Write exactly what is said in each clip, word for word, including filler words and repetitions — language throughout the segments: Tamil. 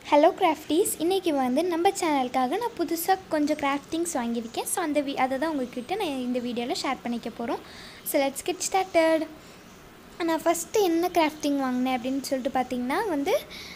ஹலோ கிராஃப்டீஸ், இன்றைக்கி வந்து நம்ம சேனலுக்காக நான் புதுசாக கொஞ்சம் கிராஃப்டிங்ஸ் வாங்கியிருக்கேன். ஸோ அந்த வீ அதை தான் உங்கள்கிட்ட நான் இந்த வீடியோவில் ஷேர் பண்ணிக்க போகிறோம். So let's get started. நான் ஃபஸ்ட்டு என்ன கிராஃப்டிங் வாங்கினேன் அப்படின்னு சொல்லிட்டு பார்த்திங்கன்னா வந்து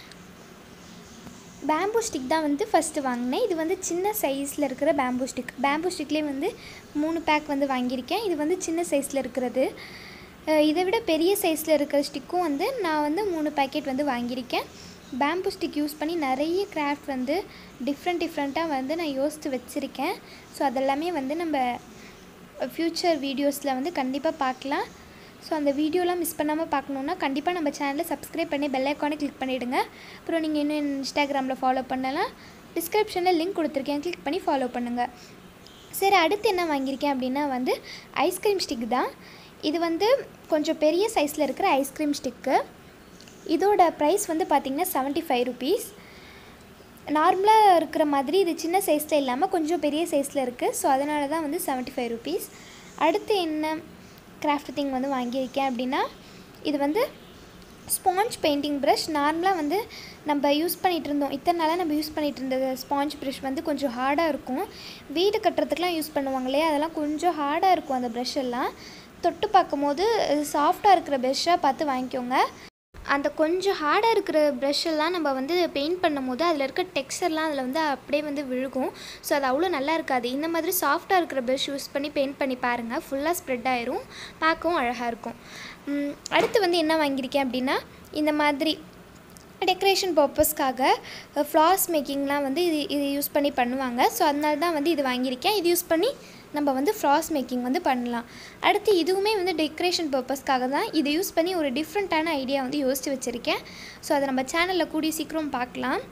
பேம்பூ ஸ்டிக் தான் வந்து ஃபஸ்ட்டு வாங்கினேன். இது வந்து சின்ன சைஸில் இருக்கிற பேம்பூ ஸ்டிக். பேம்பூ ஸ்டிக்லேயே வந்து மூணு பேக் வந்து வாங்கியிருக்கேன். இது வந்து சின்ன சைஸில் இருக்கிறது. இதை விட பெரிய சைஸில் இருக்கிற ஸ்டிக்கும் வந்து நான் வந்து மூணு பேக்கெட் வந்து வாங்கியிருக்கேன். பேம்பூ ஸ்டிக் யூஸ் பண்ணி நிறைய கிராஃப்ட் வந்து டிஃப்ரெண்ட் டிஃப்ரெண்ட்டாக வந்து நான் யோசித்து வச்சுருக்கேன். ஸோ அதெல்லாமே வந்து நம்ம ஃப்யூச்சர் வீடியோஸில் வந்து கண்டிப்பாக பார்க்கலாம். ஸோ அந்த வீடியோலாம் மிஸ் பண்ணாமல் பார்க்கணுன்னா கண்டிப்பாக நம்ம சேனலை சப்ஸ்கிரைப் பண்ணி பெல் ஐக்கானை கிளிக் பண்ணிவிடுங்க. அப்புறம் நீங்கள் இன்னும் இன்ஸ்டாகிராமில் ஃபாலோ பண்ணலாம், டிஸ்கிரிப்ஷனில் லிங்க் கொடுத்துருக்கேன், கிளிக் பண்ணி ஃபாலோ பண்ணுங்கள். சரி, அடுத்து என்ன வாங்கியிருக்கேன் அப்படின்னா வந்து ஐஸ்கிரீம் ஸ்டிக் தான். இது வந்து கொஞ்சம் பெரிய சைஸில் இருக்கிற ஐஸ்கிரீம் ஸ்டிக்கு. இதோட ப்ரைஸ் வந்து பார்த்திங்கன்னா செவன்ட்டி ஃபைவ் ருபீஸ். நார்மலாக இருக்கிற மாதிரி இது சின்ன சைஸில் இல்லாமல் கொஞ்சம் பெரிய சைஸில் இருக்குது. ஸோ அதனால தான் வந்து செவன்ட்டி ஃபைவ் ருபீஸ். அடுத்து என்ன கிராஃப்ட் திங் வந்து வாங்கியிருக்கேன் அப்படின்னா இது வந்து ஸ்பாஞ்ச் பெயிண்டிங் ப்ரஷ். நார்மலாக வந்து நம்ம யூஸ் பண்ணிகிட்டு இருந்தோம், இத்தனை நாளாக நம்ம யூஸ் பண்ணிகிட்டு இருந்த ஸ்பாஞ்ச் ப்ரஷ் வந்து கொஞ்சம் ஹார்டாக இருக்கும். வீடு கட்டுறதுக்கெலாம் யூஸ் பண்ணுவாங்க இல்லையா, அதெல்லாம் கொஞ்சம் ஹார்டாக இருக்கும். அந்த ப்ரஷ் எல்லாம் தொட்டு பார்க்கும் போது சாஃப்டாக இருக்கிற ப்ரஷ்ஷாக பார்த்து வாங்கிக்கோங்க. அந்த கொஞ்சம் ஹார்டாக இருக்கிற ப்ரஷ்ஷெல்லாம் நம்ம வந்து பெயிண்ட் பண்ணும் போது அதில் இருக்க டெக்ஸ்சர்லாம் அதில் வந்து அப்படியே வந்து விழுகும். ஸோ அது அவ்வளோ நல்லா இருக்காது. இந்த மாதிரி சாஃப்டாக இருக்கிற ப்ரஷ் யூஸ் பண்ணி பெயிண்ட் பண்ணி பாருங்கள், ஃபுல்லாக ஸ்ப்ரெட் ஆயிரும், பார்க்கவும் அழகாக இருக்கும். அடுத்து வந்து என்ன வாங்கியிருக்கேன் அப்படின்னா இந்த மாதிரி டெக்கரேஷன் பர்பஸ்க்காக ஃப்ளார்ஸ் மேக்கிங்லாம் வந்து இது இது யூஸ் பண்ணி பண்ணுவாங்க. ஸோ அதனால தான் வந்து இது வாங்கியிருக்கேன். இது யூஸ் பண்ணி நம்ம வந்து ஃப்ளார்ஸ் மேக்கிங் வந்து பண்ணலாம். அடுத்து இதுவுமே வந்து டெக்கரேஷன் பர்பஸ்க்காக தான். இதை யூஸ் பண்ணி ஒரு டிஃப்ரெண்ட்டான ஐடியா வந்து யோசித்து வச்சுருக்கேன். ஸோ அதை நம்ம சேனலில் கூடிய சீக்கிரம் பார்க்கலாம்.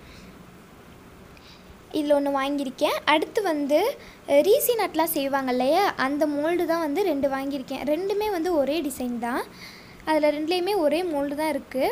இதில் ஒன்று வாங்கியிருக்கேன். அடுத்து வந்து ரீசி நட்லாம் செய்வாங்க இல்லையா, அந்த மோல்டு தான் வந்து ரெண்டு வாங்கியிருக்கேன். ரெண்டுமே வந்து ஒரே டிசைன் தான். அதில் ரெண்டுலேயுமே ஒரே மோல்டு தான் இருக்குது.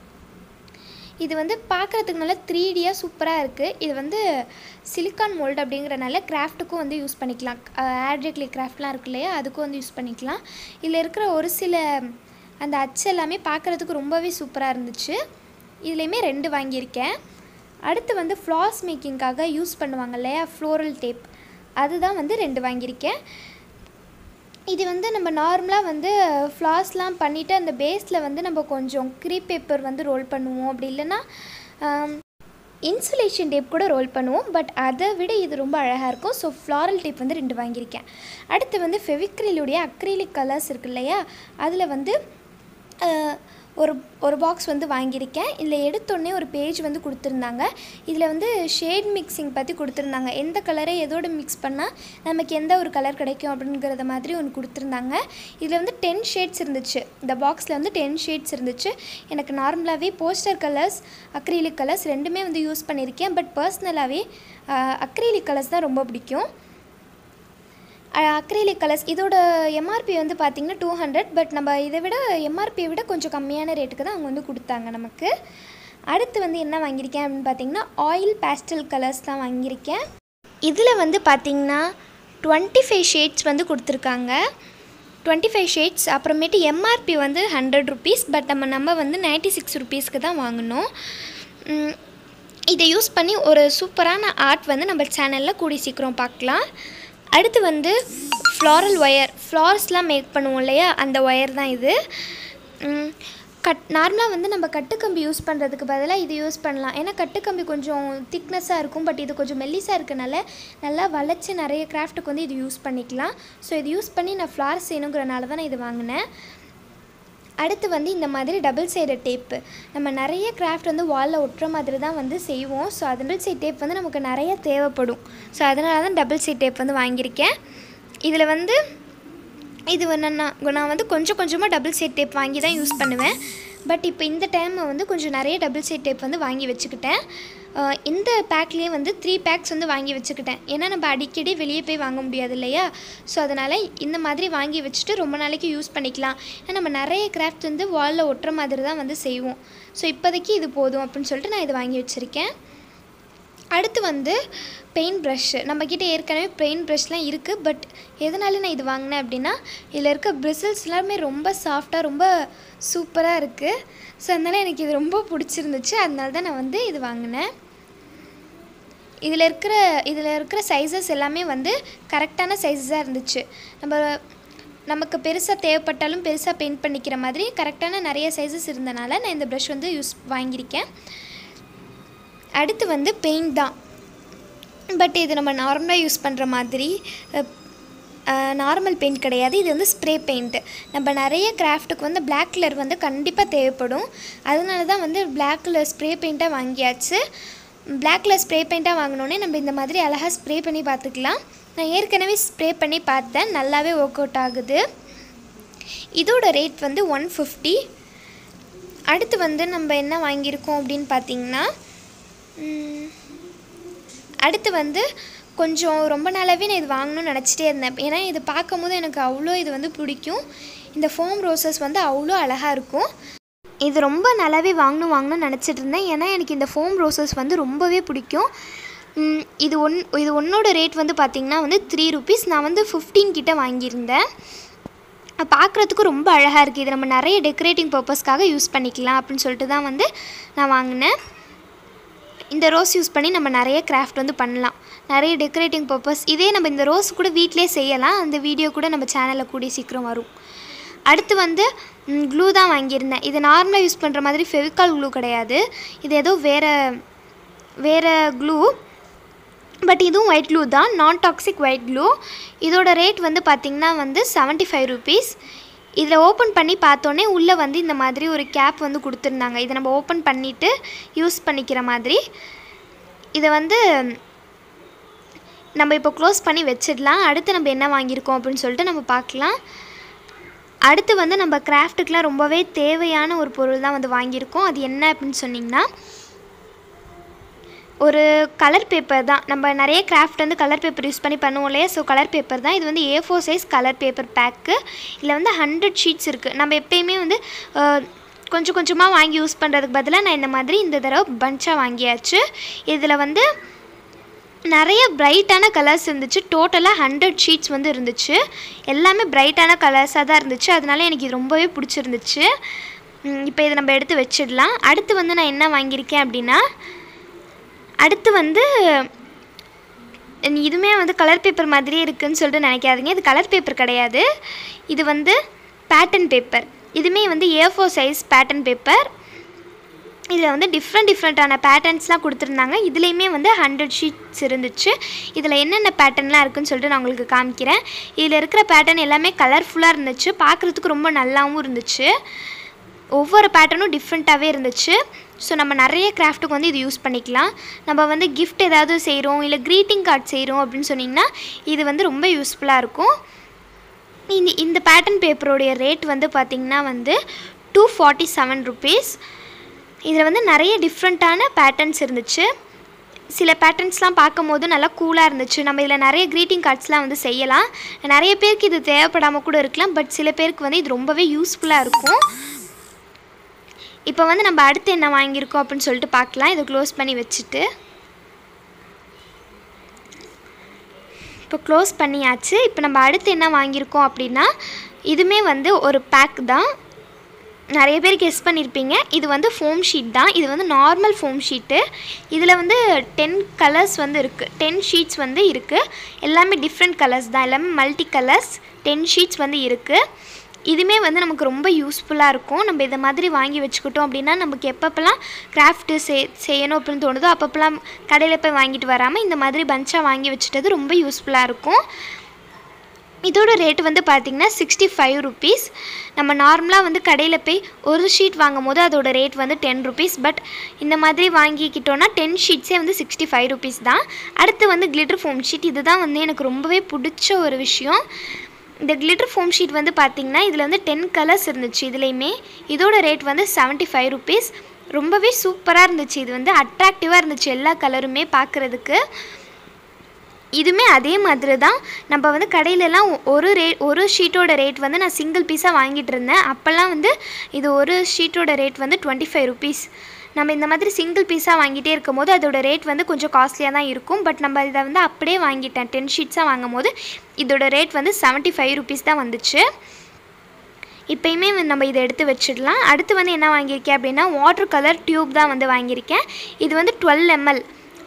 இது வந்து பார்க்குறதுக்கு நல்லா த்ரீ டியாக சூப்பராக இருக்குது. இது வந்து சிலிக்கான் மோல்டு அப்படிங்கிறனால கிராஃப்ட்டுக்கும் வந்து யூஸ் பண்ணிக்கலாம். ஆட்ரிக்லி கிராஃப்ட்லாம் இருக்கு இல்லையா, அதுக்கும் வந்து யூஸ் பண்ணிக்கலாம். இதில் இருக்கிற ஒரு சில அந்த அச்சு எல்லாமே பார்க்குறதுக்கு ரொம்பவே சூப்பராக இருந்துச்சு. இதுலேயுமே ரெண்டு வாங்கியிருக்கேன். அடுத்து வந்து ஃப்ளார்ஸ் மேக்கிங்காக யூஸ் பண்ணுவாங்க இல்லையா, ஃப்ளோரல் டேப், அதுதான் வந்து ரெண்டு வாங்கியிருக்கேன். இது வந்து நம்ம நார்மலாக வந்து ஃப்ளார்ஸ்லாம் பண்ணிவிட்டு அந்த பேஸில் வந்து நம்ம கொஞ்சம் க்ரீப் பேப்பர் வந்து ரோல் பண்ணுவோம், அப்படி இல்லைன்னா இன்சுலேஷன் டேப் கூட ரோல் பண்ணுவோம். பட் அதை விட இது ரொம்ப அழகாக இருக்கும். ஸோ ஃப்ளாரல் டேப் வந்து ரெண்டு வாங்கியிருக்கேன். அடுத்து வந்து ஃபெவிக்ரிலுடைய அக்ரிலிக் கலர்ஸ் இருக்கு இல்லையா, அதில் வந்து ஒரு ஒரு பாக்ஸ் வந்து வாங்கியிருக்கேன். இதில் எடுத்தோடனே ஒரு பேஜ் வந்து கொடுத்துருந்தாங்க. இதில் வந்து ஷேட் மிக்சிங் பற்றி கொடுத்துருந்தாங்க. எந்த கலரை எதோடு மிக்ஸ் பண்ணால் நமக்கு எந்த ஒரு கலர் கிடைக்கும் அப்படிங்கிறத மாதிரி ஒன்று கொடுத்துருந்தாங்க. இதில் வந்து டென் ஷேட்ஸ் இருந்துச்சு. இந்த பாக்ஸில் வந்து டென் ஷேட்ஸ் இருந்துச்சு. எனக்கு நார்மலாகவே போஸ்டர் கலர்ஸ், அக்ரிலிக் கலர்ஸ் ரெண்டுமே வந்து யூஸ் பண்ணியிருக்கேன். பட் பர்சனலாகவே அக்ரிலிக் கலர்ஸ் தான் ரொம்ப பிடிக்கும். அக்ரிலிக் கலர்ஸ் இதோட எம்ஆர்பி வந்து பார்த்திங்கன்னா டூ ஹண்ட்ரட். பட் நம்ம இதை விட எம்ஆர்பியை விட கொஞ்சம் கம்மியான ரேட்டுக்கு தான் அவங்க வந்து கொடுத்தாங்க நமக்கு. அடுத்து வந்து என்ன வாங்கியிருக்கேன் அப்படின்னு பார்த்திங்கன்னா ஆயில் பேஸ்டல் கலர்ஸ் தான் வாங்கியிருக்கேன். இதில் வந்து பார்த்திங்கன்னா டுவெண்ட்டி ஃபைவ் ஷேட்ஸ் வந்து கொடுத்துருக்காங்க. Twenty five shades. அப்புறமேட்டு எம்ஆர்பி வந்து ஹண்ட்ரட் ருபீஸ். பட் நம்ம நம்ம வந்து நைன்ட்டி சிக்ஸ் ருபீஸ்க்கு தான் வாங்கினோம். இதை யூஸ் பண்ணி ஒரு சூப்பரான ஆர்ட் வந்து நம்ம சேனலில் கூடி சீக்கிரம் பார்க்கலாம். அடுத்து வந்து ஃப்ளாரல் ஒயர், ஃப்ளார்ஸ்லாம் மேக் பண்ணுவோம் இல்லையா, அந்த ஒயர் தான் இது. கட் நார்மலாக வந்து நம்ம கட்டுக்கம்பி யூஸ் பண்ணுறதுக்கு பதிலாக இது யூஸ் பண்ணலாம். ஏன்னா கட்டுக்கம்பி கொஞ்சம் திக்னஸாக இருக்கும். பட் இது கொஞ்சம் மெல்லிஸாக இருக்கனால நல்லா வளைச்சி நிறைய கிராஃப்ட்டுக்கு வந்து இது யூஸ் பண்ணிக்கலாம். ஸோ இது யூஸ் பண்ணி நான் ஃப்ளார்ஸ் செய்யணுங்கிறனால தான் நான் இது வாங்கினேன். அடுத்து வந்து இந்த மாதிரி டபுள் சைடட் டேப்பு. நம்ம நிறைய கிராஃப்ட் வந்து வாலில் ஒட்டுற மாதிரி தான் வந்து செய்வோம். ஸோ அது டபுள் சைட் டேப் வந்து நமக்கு நிறைய தேவைப்படும். ஸோ அதனால தான் டபுள் சைட் டேப் வந்து வாங்கியிருக்கேன். இதில் வந்து இது என்னென்னா நான் வந்து கொஞ்சம் கொஞ்சமாக டபுள் சைட் டேப் வாங்கி தான் யூஸ் பண்ணுவேன். பட் இப்போ இந்த டைம் வந்து கொஞ்சம் நிறைய டபுள் சைட் டேப் வந்து வாங்கி வச்சுக்கிட்டேன். இந்த பேக்லேயே வந்து த்ரீ பேக்ஸ் வந்து வாங்கி வச்சுக்கிட்டேன். ஏன்னா நம்ம அடிக்கடி வெளியே போய் வாங்க முடியாது இல்லையா. ஸோ அதனால் இந்த மாதிரி வாங்கி வச்சுட்டு ரொம்ப நாளைக்கு யூஸ் பண்ணிக்கலாம். ஏன்னா நம்ம நிறைய கிராஃப்ட் வந்து வாலில் ஒட்டுற மாதிரி தான் வந்து செய்வோம். ஸோ இப்போதைக்கு இது போதும் அப்படின்னு சொல்லிட்டு நான் இதை வாங்கி வச்சுருக்கேன். அடுத்து வந்து பெயிண்ட் ப்ரஷ்ஷு. நம்மக்கிட்ட ஏற்கனவே பெயிண்ட் ப்ரஷ்லாம் இருக்குது. பட் எதனால நான் இது வாங்கினேன் அப்படின்னா இதில் இருக்க பிரிசில்ஸ் எல்லாமே ரொம்ப சாஃப்டாக ரொம்ப சூப்பராக இருக்குது. ஸோ அதனால் எனக்கு இது ரொம்ப பிடிச்சிருந்துச்சு. அதனால தான் நான் வந்து இது வாங்கினேன். இதில் இருக்கிற இதில் இருக்கிற சைஸஸ் எல்லாமே வந்து கரெக்டான சைஸஸாக இருந்துச்சு. நம்ம நமக்கு பெருசாக தேவைப்பட்டாலும் பெருசாக பெயிண்ட் பண்ணிக்கிற மாதிரி கரெக்டான நிறைய சைஸஸ் இருந்தனால நான் இந்த ப்ரஷ் வந்து யூஸ் வாங்கியிருக்கேன். அடுத்து வந்து பெயிண்ட் தான். பட் இது நம்ம நார்மலாக யூஸ் பண்ணுற மாதிரி நார்மல் பெயிண்ட் கிடையாது. இது வந்து ஸ்ப்ரே பெயிண்ட்டு. நம்ம நிறைய கிராஃப்ட்டுக்கு வந்து பிளாக் கலர் வந்து கண்டிப்பாக தேவைப்படும். அதனால தான் வந்து பிளாக் கலர் ஸ்ப்ரே பெயிண்ட்டாக வாங்கியாச்சு. பிளாக் கலர் ஸ்ப்ரே பெயிண்ட்டாக வாங்கினோன்னே நம்ம இந்த மாதிரி அழகாக ஸ்ப்ரே பண்ணி பார்த்துக்கலாம். நான் ஏற்கனவே ஸ்ப்ரே பண்ணி பார்த்தேன், நல்லாவே ஒர்க் அவுட் ஆகுது. இதோட ரேட் வந்து ஒன் ஃபிஃப்டி. அடுத்து வந்து நம்ம என்ன வாங்கியிருக்கோம் அப்படின்னு பார்த்திங்கன்னா, அடுத்து வந்து கொஞ்சம் ரொம்ப நாளாகவே நான் இது வாங்கணும்னு நினச்சிட்டே இருந்தேன். ஏன்னா இது பார்க்கும் போது எனக்கு அவ்வளோ இது வந்து பிடிக்கும். இந்த ஃபோம் ரோசஸ் வந்து அவ்வளோ அழகாக இருக்கும். இது ரொம்ப நல்லாவே வாங்கணும் வாங்கணும்னு நினச்சிட்டு இருந்தேன். ஏன்னா எனக்கு இந்த ஃபோம் ரோசஸ் வந்து ரொம்பவே பிடிக்கும். இது ஒன் இது ஒன்னோட ரேட் வந்து பார்த்திங்கன்னா வந்து த்ரீ ருபீஸ். நான் வந்து ஃபிஃப்டீன் கிட்ட வாங்கியிருந்தேன். பார்க்குறதுக்கு ரொம்ப அழகாக இருக்குது. இது நம்ம நிறைய டெக்கரேட்டிங் பர்பஸ்க்காக யூஸ் பண்ணிக்கலாம் அப்படின்னு சொல்லிட்டு தான் வந்து நான் வாங்கினேன். இந்த ரோஸ் யூஸ் பண்ணி நம்ம நிறைய கிராஃப்ட் வந்து பண்ணலாம், நிறைய டெக்கரேட்டிங் பர்பஸ். இதே நம்ம இந்த ரோஸ் கூட வீட்டிலே செய்யலாம். அந்த வீடியோ கூட நம்ம சேனலில் கூடிய சீக்கிரம் வரும். அடுத்து வந்து க்ளூ தான் வாங்கியிருந்தேன். இது நார்மலாக யூஸ் பண்ணுற மாதிரி ஃபெவிகால் க்ளூ கிடையாது. இது ஏதோ வேறு வேறு க்ளூ. பட் இதுவும் ஒயிட் க்ளூ தான், நான் டாக்ஸிக் ஒயிட் க்ளூ. இதோட ரேட் வந்து பார்த்திங்கன்னா வந்து செவன்ட்டி ஃபைவ் ருபீஸ். இதில் ஓப்பன் பண்ணி பார்த்தோன்னே உள்ளே வந்து இந்த மாதிரி ஒரு கேப் வந்து கொடுத்துருந்தாங்க. இதை நம்ம ஓப்பன் பண்ணிவிட்டு யூஸ் பண்ணிக்கிற மாதிரி. இதை வந்து நம்ம இப்போ க்ளோஸ் பண்ணி வச்சிடலாம். அடுத்து நம்ம என்ன வாங்கியிருக்கோம் அப்படின்னு சொல்லிட்டு நம்ம பார்க்கலாம். அடுத்து வந்து நம்ம கிராஃப்ட்டுக்கெலாம் ரொம்பவே தேவையான ஒரு பொருள் தான் வந்து வாங்கியிருக்கோம். அது என்ன அப்படின்னு சொன்னிங்கன்னா, ஒரு கலர் பேப்பர் தான். நம்ம நிறைய கிராஃப்ட் வந்து கலர் பேப்பர் யூஸ் பண்ணி பண்ணுவோம் இல்லையா, ஸோ கலர் பேப்பர் தான். இது வந்து A four size colour paper pack. இதில் வந்து ஹண்ட்ரட் ஷீட்ஸ் இருக்குது. நம்ம எப்பயுமே வந்து கொஞ்சம் கொஞ்சமாக வாங்கி யூஸ் பண்ணுறதுக்கு பதிலாக நான் இந்த மாதிரி இந்த தடவை பஞ்சாக வாங்கியாச்சு. இதில் வந்து நிறைய பிரைட்டான கலர்ஸ் இருந்துச்சு. டோட்டலாக ஹண்ட்ரட் ஷீட்ஸ் வந்து இருந்துச்சு. எல்லாமே பிரைட்டான கலர்ஸாக தான் இருந்துச்சு. அதனால எனக்கு இது ரொம்பவே பிடிச்சிருந்துச்சு. இப்போ இதை நம்ம எடுத்து வச்சிடலாம். அடுத்து வந்து நான் என்ன வாங்கியிருக்கேன் அப்படின்னா, அடுத்து வந்து இதுவுமே வந்து கலர் பேப்பர் மாதிரியே இருக்குதுன்னு சொல்லிட்டு நினைக்காதீங்க. இது கலர் பேப்பர் கிடையாது. இது வந்து பேட்டர்ன் பேப்பர். இதுவுமே வந்து A four size pattern paper. இதில் வந்து டிஃப்ரெண்ட் டிஃப்ரெண்ட்டான பேட்டர்ன்ஸ்லாம் கொடுத்துருந்தாங்க. இதுலேயுமே வந்து ஹண்ட்ரட் ஷீட்ஸ் இருந்துச்சு. இதில் என்னென்ன பேட்டர்ன்லாம் இருக்குதுன்னு சொல்லிட்டு நான் உங்களுக்கு காமிக்கிறேன். இதில் இருக்கிற பேட்டர்ன் எல்லாமே கலர்ஃபுல்லாக இருந்துச்சு. பார்க்குறதுக்கு ரொம்ப நல்லாவும் இருந்துச்சு. ஒவ்வொரு பேட்டர்னும் டிஃப்ரெண்ட்டாகவே இருந்துச்சு. ஸோ நம்ம நிறைய கிராஃப்ட்டுக்கு வந்து இது யூஸ் பண்ணிக்கலாம். நம்ம வந்து கிஃப்ட் ஏதாவது செய்கிறோம், இல்லை க்ரீட்டிங் கார்டு செய்கிறோம் அப்படின்னு சொன்னிங்கன்னா இது வந்து ரொம்ப யூஸ்ஃபுல்லாக இருக்கும். இந்த இந்த பேட்டர்ன் பேப்பரோடைய ரேட் வந்து பார்த்திங்கன்னா வந்து டூ ஃபார்ட்டி செவன் ருபீஸ். இதில் வந்து நிறைய டிஃப்ரெண்ட்டான பேட்டர்ன்ஸ் இருந்துச்சு. சில பேட்டர்ன்ஸ்லாம் பார்க்கும் போது நல்லா கூலாக இருந்துச்சு. நம்ம இதில் நிறைய க்ரீட்டிங் கார்ட்ஸ்லாம் வந்து செய்யலாம். நிறைய பேருக்கு இது தேவைப்படாமல் கூட இருக்கலாம். பட் சில பேருக்கு வந்து இது ரொம்பவே யூஸ்ஃபுல்லாக இருக்கும். இப்போ வந்து நம்ம அடுத்து என்ன வாங்கியிருக்கோம் அப்படின்னு சொல்லிட்டு பார்க்கலாம். இதை க்ளோஸ் பண்ணி வச்சுட்டு இப்போ க்ளோஸ் பண்ணியாச்சு. இப்போ நம்ம அடுத்து என்ன வாங்கியிருக்கோம் அப்படின்னா, இதுவுமே வந்து ஒரு பேக் தான். நிறைய பேர் கெஸ் பண்ணியிருப்பீங்க. இது வந்து ஃபோம் ஷீட் தான். இது வந்து நார்மல் ஃபோம் ஷீட்டு. இதில் வந்து டென் கலர்ஸ் வந்து இருக்குது. டென் ஷீட்ஸ் வந்து இருக்குது. எல்லாமே டிஃப்ரெண்ட் கலர்ஸ் தான். எல்லாமே மல்டி கலர்ஸ். டென் ஷீட்ஸ் வந்து இருக்குது. இதுவுமே வந்து நமக்கு ரொம்ப யூஸ்ஃபுல்லாக இருக்கும். நம்ம இதை மாதிரி வாங்கி வச்சுக்கிட்டோம் அப்படின்னா நமக்கு எப்பப்பெல்லாம் கிராஃப்ட்டு செய் செய்யணும் அப்படின்னு தோணுதோ அப்பப்பெல்லாம் கடையில் போய் வாங்கிட்டு வராமல் இந்த மாதிரி பஞ்சாக வாங்கி வச்சுட்டது ரொம்ப யூஸ்ஃபுல்லாக இருக்கும். இதோட ரேட் வந்து பார்த்திங்கன்னா சிக்ஸ்டி ஃபைவ் ருபீஸ். நம்ம நார்மலாக வந்து கடையில் போய் ஒரு ஷீட் வாங்கும் போது அதோட ரேட் வந்து டென் ருபீஸ். பட் இந்த மாதிரி வாங்கிக்கிட்டோன்னா டென் ஷீட்ஸே வந்து சிக்ஸ்டி ஃபைவ் ருபீஸ் தான். அடுத்து வந்து கிளிட்டர் ஃபோம் ஷீட். இதுதான் வந்து எனக்கு ரொம்பவே பிடிச்ச ஒரு விஷயம். இந்த கிளிட்டர் ஃபோம் ஷீட் வந்து பார்த்திங்கன்னா இதில் வந்து டென் கலர்ஸ் இருந்துச்சு. இதுலேயுமே இதோட ரேட் வந்து செவன்ட்டி ஃபைவ் ருபீஸ். ரொம்பவே சூப்பராக இருந்துச்சு. இது வந்து அட்ராக்டிவாக இருந்துச்சு எல்லா கலருமே பார்க்குறதுக்கு. இதுவுமே அதே மாதிரி தான். நம்ம வந்து கடையிலலாம் ஒரு ரே ஒரு ஷீட்டோட ரேட் வந்து நான் சிங்கிள் பீஸாக வாங்கிட்டு இருந்தேன். அப்போல்லாம் வந்து இது ஒரு ஷீட்டோட ரேட் வந்து டுவெண்ட்டி ஃபைவ் ருபீஸ். நம்ம இந்த மாதிரி சிங்கிள் பீஸாக வாங்கிட்டே இருக்கும் போது அதோட ரேட் வந்து கொஞ்சம் காஸ்ட்லியாக தான் இருக்கும். பட் நம்ம இதை வந்து அப்படியே வாங்கிட்டேன். டென் ஷீட்ஸாக வாங்கும் போது இதோட ரேட் வந்து செவன்ட்டி ஃபைவ் ருபீஸ் தான் வந்துச்சு. இப்போயுமே நம்ம இதை எடுத்து வச்சிடலாம். அடுத்து வந்து என்ன வாங்கியிருக்கேன் அப்படின்னா வாட்டர் கலர் டியூப் தான் வந்து வாங்கியிருக்கேன். இது வந்து டுவெல் எம்எல்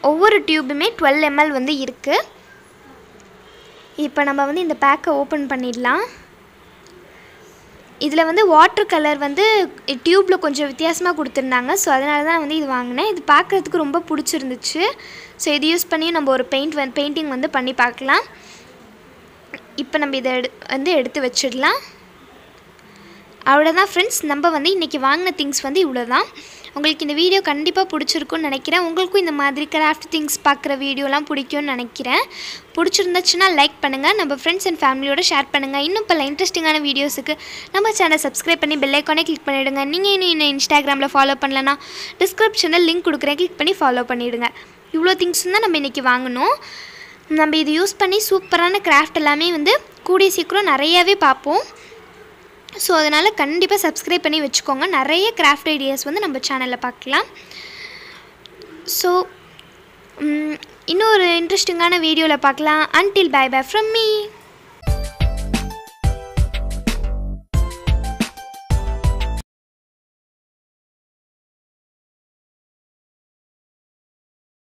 ஒவ்வொரு டியூபுமே டுவெல் எம்எல் வந்து இருக்குது. இப்போ நம்ம வந்து இந்த பேக்கை ஓப்பன் பண்ணிடலாம். இதில் வந்து வாட்டர் கலர் வந்து டியூப்பில் கொஞ்சம் வித்தியாசமாக கொடுத்துருந்தாங்க. ஸோ அதனால தான் வந்து இது வாங்கினேன். இது பார்க்குறதுக்கு ரொம்ப பிடிச்சிருந்துச்சு. ஸோ இது யூஸ் பண்ணி நம்ம ஒரு பெயிண்ட் வந்து பெயிண்டிங் வந்து பண்ணி பார்க்கலாம். இப்போ நம்ம இதை எடு வந்து எடுத்து வச்சிடலாம். அவ்வளோதான் ஃப்ரெண்ட்ஸ், நம்ம வந்து இன்றைக்கி வாங்கின திங்ஸ் வந்து இவ்வளோ தான். உங்களுக்கு இந்த வீடியோ கண்டிப்பாக பிடிச்சிருக்குன்னு நினைக்கிறேன். உங்களுக்கும் இந்த மாதிரி கிராஃப்ட் திங்ஸ் பார்க்குற வீடியோலாம் பிடிக்கும்னு நினைக்கிறேன். பிடிச்சிருந்துச்சுன்னா லைக் பண்ணுங்கள், நம்ம ஃப்ரெண்ட்ஸ் அண்ட் ஃபேமிலியோடு ஷேர் பண்ணுங்கள். இன்னும் பல இன்ட்ரெஸ்டிங்கான வீடியோஸுக்கு நம்ம சேனலை சப்ஸ்கிரைப் பண்ணி பெல் ஐக்கானே கிளிக் பண்ணிவிடுங்க. நீங்கள் இன்னும் இன்னும் இன்ஸ்டாகிராமில் ஃபாலோ பண்ணலன்னா டிஸ்கிரிப்ஷனில் லிங்க் கொடுக்குறேன், கிளிக் பண்ணி ஃபாலோ பண்ணிவிடுங்க. இவ்வளோ திங்ஸ் தான் நம்ம இன்றைக்கி வாங்கினோம். நம்ம இது யூஸ் பண்ணி சூப்பரான கிராஃப்ட் எல்லாமே வந்து கூடிய சீக்கிரம் நிறையாவே பார்ப்போம். ஸோ அதனால் கண்டிப்பாக சப்ஸ்கிரைப் பண்ணி வச்சுக்கோங்க. நிறைய கிராஃப்ட் ஐடியாஸ் வந்து நம்ம சேனலில் பார்க்கலாம். ஸோ இன்னொரு இன்ட்ரெஸ்டிங்கான வீடியோவில் பார்க்கலாம். Until bye bye from me.